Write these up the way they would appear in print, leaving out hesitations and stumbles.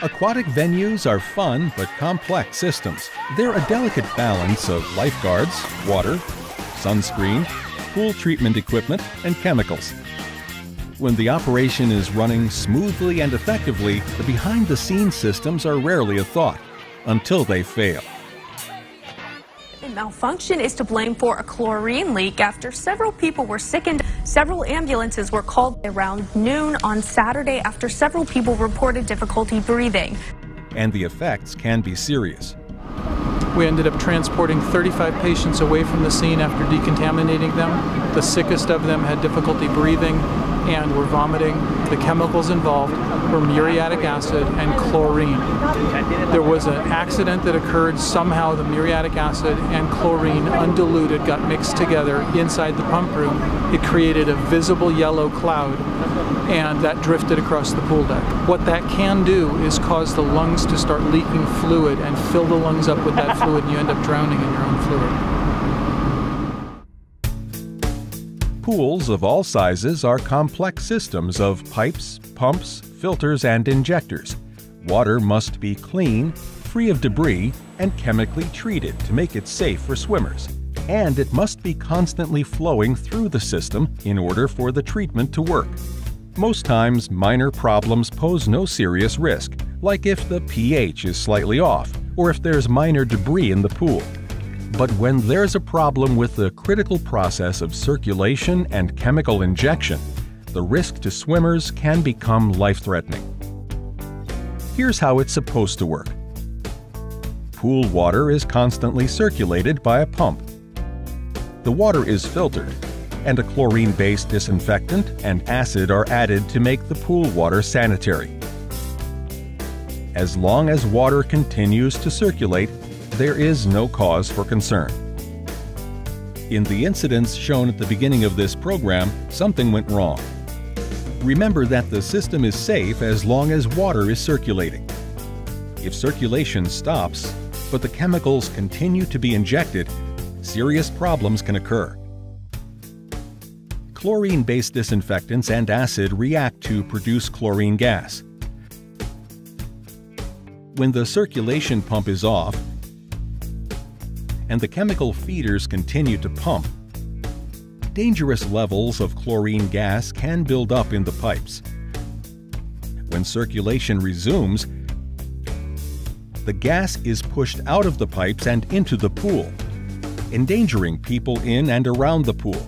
Aquatic venues are fun but complex systems. They're a delicate balance of lifeguards, water, sunscreen, pool treatment equipment, and chemicals. When the operation is running smoothly and effectively, the behind-the-scenes systems are rarely a thought, until they fail. The malfunction is to blame for a chlorine leak after several people were sickened. Several ambulances were called around noon on Saturday after several people reported difficulty breathing. And the effects can be serious. We ended up transporting 35 patients away from the scene after decontaminating them. The sickest of them had difficulty breathing and were vomiting. The chemicals involved were muriatic acid and chlorine. There was an accident that occurred. Somehow the muriatic acid and chlorine undiluted got mixed together inside the pump room. It created a visible yellow cloud, and that drifted across the pool deck. What that can do is cause the lungs to start leaking fluid and fill the lungs up with that fluid, and you end up drowning in your own fluid. Pools of all sizes are complex systems of pipes, pumps, filters, and injectors. Water must be clean, free of debris, and chemically treated to make it safe for swimmers. And it must be constantly flowing through the system in order for the treatment to work. Most times, minor problems pose no serious risk, like if the pH is slightly off or if there's minor debris in the pool. But when there's a problem with the critical process of circulation and chemical injection, the risk to swimmers can become life-threatening. Here's how it's supposed to work. Pool water is constantly circulated by a pump. The water is filtered, and a chlorine-based disinfectant and acid are added to make the pool water sanitary. As long as water continues to circulate, there is no cause for concern. In the incidents shown at the beginning of this program, something went wrong. Remember that the system is safe as long as water is circulating. If circulation stops, but the chemicals continue to be injected, serious problems can occur. Chlorine-based disinfectants and acid react to produce chlorine gas. When the circulation pump is off, and the chemical feeders continue to pump, dangerous levels of chlorine gas can build up in the pipes. When circulation resumes, the gas is pushed out of the pipes and into the pool, endangering people in and around the pool.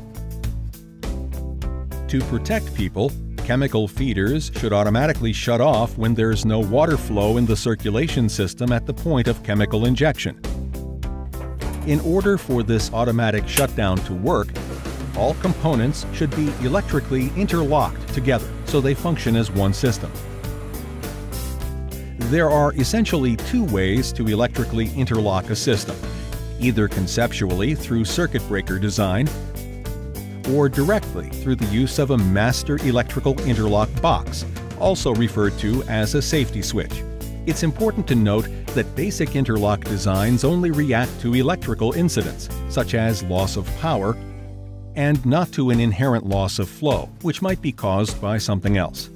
To protect people, chemical feeders should automatically shut off when there's no water flow in the circulation system at the point of chemical injection. In order for this automatic shutdown to work, all components should be electrically interlocked together so they function as one system. There are essentially two ways to electrically interlock a system, either conceptually through circuit breaker design or directly through the use of a master electrical interlock box, also referred to as a safety switch. It's important to note that basic interlock designs only react to electrical incidents, such as loss of power, and not to an inherent loss of flow, which might be caused by something else.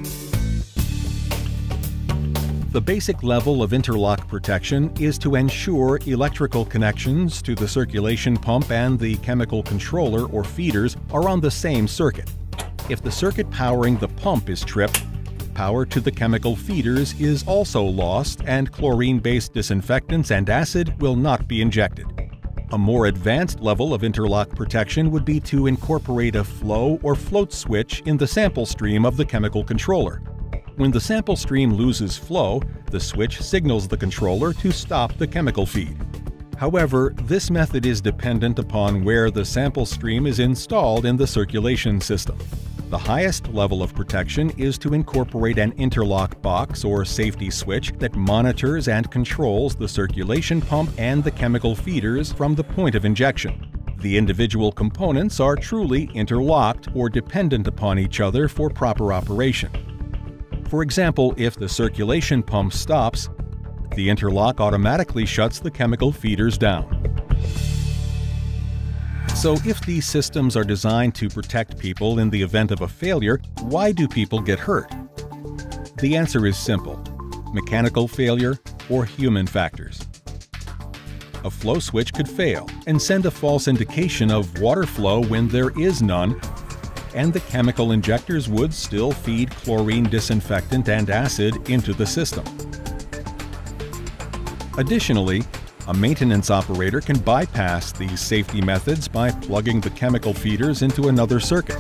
The basic level of interlock protection is to ensure electrical connections to the circulation pump and the chemical controller or feeders are on the same circuit. If the circuit powering the pump is tripped, power to the chemical feeders is also lost and chlorine-based disinfectants and acid will not be injected. A more advanced level of interlock protection would be to incorporate a flow or float switch in the sample stream of the chemical controller. When the sample stream loses flow, the switch signals the controller to stop the chemical feed. However, this method is dependent upon where the sample stream is installed in the circulation system. The highest level of protection is to incorporate an interlock box or safety switch that monitors and controls the circulation pump and the chemical feeders from the point of injection. The individual components are truly interlocked or dependent upon each other for proper operation. For example, if the circulation pump stops, the interlock automatically shuts the chemical feeders down. So if these systems are designed to protect people in the event of a failure, why do people get hurt? The answer is simple. mechanical failure, or human factors. A flow switch could fail and send a false indication of water flow when there is none, and the chemical injectors would still feed chlorine disinfectant and acid into the system. Additionally, a maintenance operator can bypass these safety methods by plugging the chemical feeders into another circuit.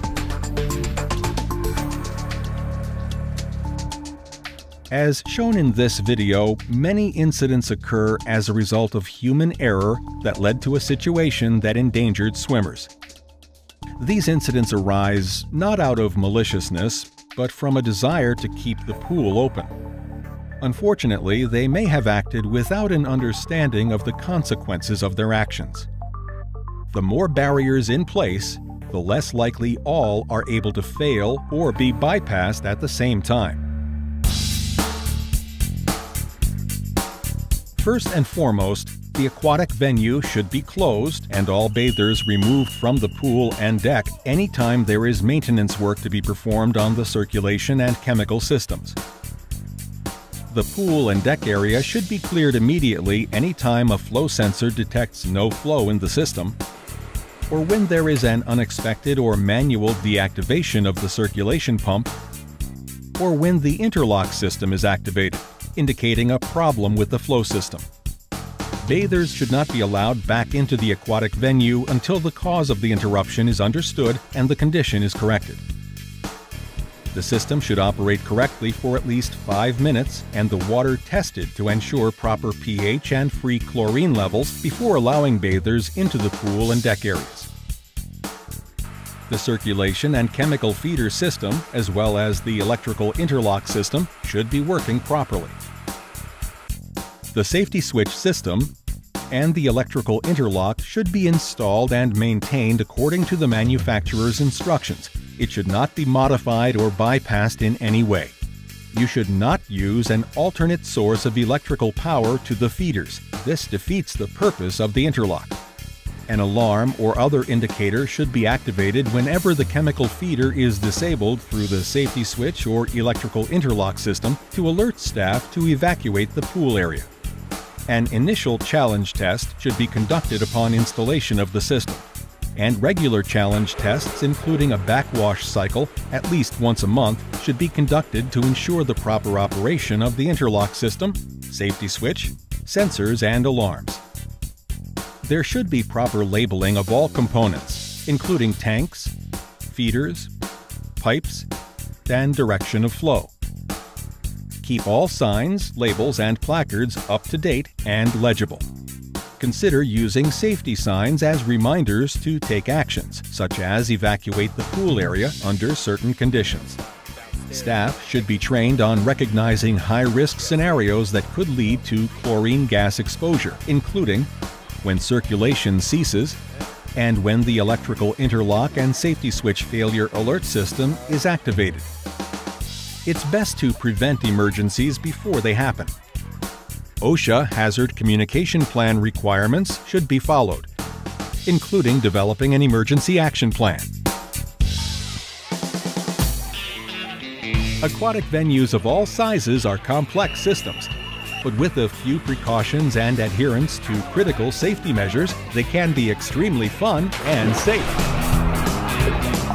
As shown in this video, many incidents occur as a result of human error that led to a situation that endangered swimmers. These incidents arise not out of maliciousness, but from a desire to keep the pool open. Unfortunately, they may have acted without an understanding of the consequences of their actions. The more barriers in place, the less likely all are able to fail or be bypassed at the same time. First and foremost, the aquatic venue should be closed and all bathers removed from the pool and deck anytime there is maintenance work to be performed on the circulation and chemical systems. The pool and deck area should be cleared immediately anytime a flow sensor detects no flow in the system, or when there is an unexpected or manual deactivation of the circulation pump, or when the interlock system is activated, indicating a problem with the flow system. Bathers should not be allowed back into the aquatic venue until the cause of the interruption is understood and the condition is corrected. The system should operate correctly for at least 5 minutes and the water tested to ensure proper pH and free chlorine levels before allowing bathers into the pool and deck areas. The circulation and chemical feeder system, as well as the electrical interlock system, should be working properly. The safety switch system and the electrical interlock should be installed and maintained according to the manufacturer's instructions. It should not be modified or bypassed in any way. You should not use an alternate source of electrical power to the feeders. This defeats the purpose of the interlock. An alarm or other indicator should be activated whenever the chemical feeder is disabled through the safety switch or electrical interlock system to alert staff to evacuate the pool area. An initial challenge test should be conducted upon installation of the system, and regular challenge tests, including a backwash cycle at least once a month, should be conducted to ensure the proper operation of the interlock system, safety switch, sensors, and alarms. There should be proper labeling of all components, including tanks, feeders, pipes, and direction of flow. Keep all signs, labels, and placards up to date and legible. Consider using safety signs as reminders to take actions, such as evacuate the pool area under certain conditions. Staff should be trained on recognizing high-risk scenarios that could lead to chlorine gas exposure, including when circulation ceases and when the electrical interlock and safety switch failure alert system is activated. It's best to prevent emergencies before they happen. OSHA hazard communication plan requirements should be followed, including developing an emergency action plan. Aquatic venues of all sizes are complex systems, but with a few precautions and adherence to critical safety measures, they can be extremely fun and safe.